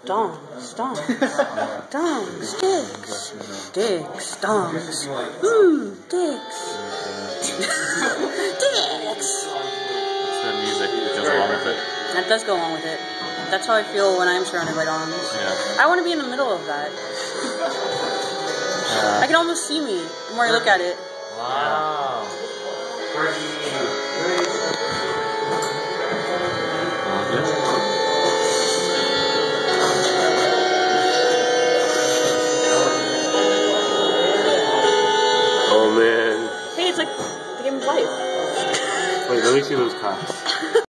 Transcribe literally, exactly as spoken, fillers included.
dongs, dongs, dongs, dicks, dicks, dongs, mmm, dicks, dicks. It's the music that goes along with it. That does go along with it. That's how I feel when I'm surrounded by dongs. Yeah. I want to be in the middle of that. Uh, I can almost see me the more I look at it. Wow. Oh man. Hey, it's like the game of life. Wait, let me see those cocks.